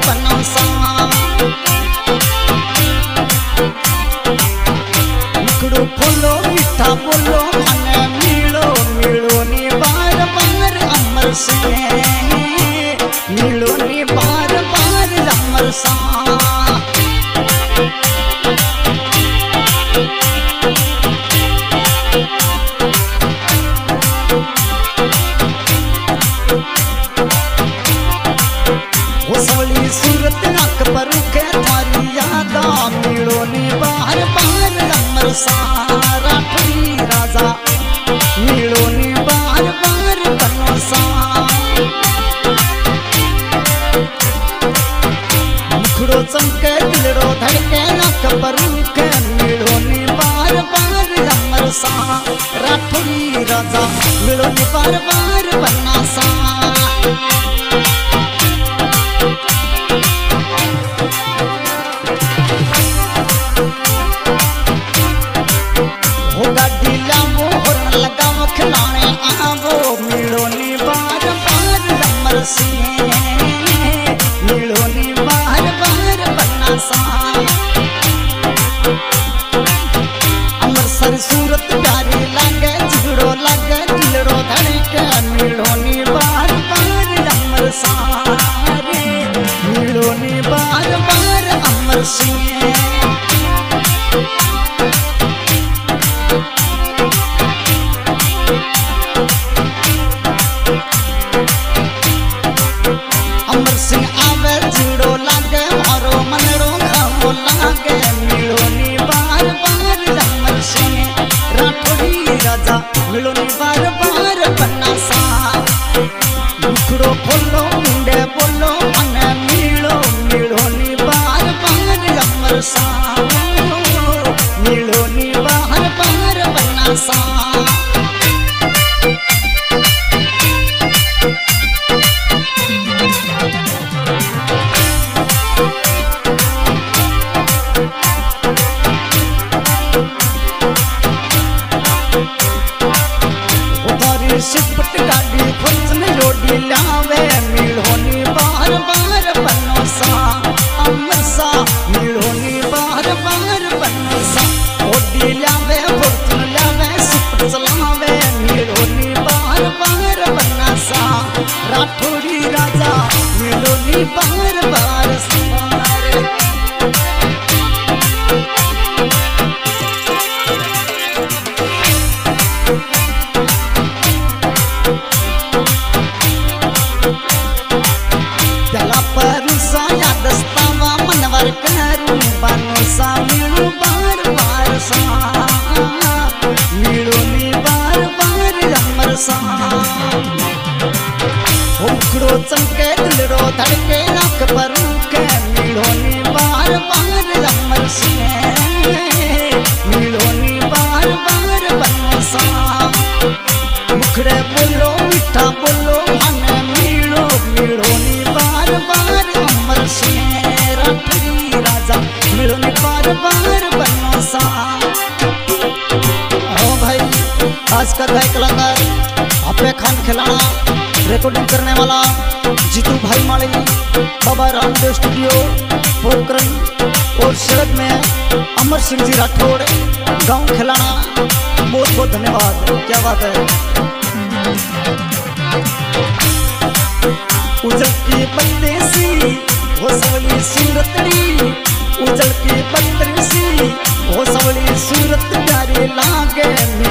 बनो सा मुखड़ो खोलो मीठा बोलो मने मिलो मिलो नी बार बार अमर से मिलो नी बार बार अमर सा सूरत नक पर के थारी यादा मिलो नी बार बार अमर सारा ठुरी राजा मिलो नी बार बार बनो सा मुखड़ो चमके दिलड़ो धड़के नक पर के मिलो नी बार बार अमर सारा ठुरी राजा मिलो नी बार बार बना सा खिलाने आवो मिलो नी बार बार अमर से मिलो नी बार बार बन्ना सा अमृतसर सूरत प्यारी लागे झगड़ो लागे दिलड़ो धड़के मिलो नी बार बार अमर सारे मिलो नी बार बार अमर से मिलो नी बार बार बन्ना सा मुखड़ो खोलो मुंडे बोलो मने मिलो मिलो नी बार बार अमर सा मिलो नी बार बार बन्ना सा सिपट गाड़ी फुल लोडी लावे मिलो नी बार बार बनो सा अमर सा मिलो नी बार बार बनो सा ओडी लावे फुल लावे सिपट चलावे मिलो नी बार बार बना सा राठौड़ी राजा मिलो नी बार बार सवार सा मिलो बार बार सा मिलो नी बार बार अमर सा मुखड़ो चमके दिलड़ो धड़के नक पर के मिलो नी बार बार अमर से मिलो नी बार बार बनो सा मुखड़े बोलो मीठा बोलो मने मिलो मिलो नी बार बार अमर से राठौड़ी राजा मिलो नी बार बार बनो सा। ओ भाई आज का गायक कलाकार आपे खान खिलाना रिकॉर्डिंग करने वाला जीतू भाई माली बाबा रामदेव स्टूडियो पोखरण और शरद में अमर सिंह जी राठौड़ गाँव खिलाना बहुत बहुत धन्यवाद। क्या बात है। उजल की बत्ती सी वो सवली सूरतड़ी उजल की बत्ती सी वो सवली सूरत प्यारी लागे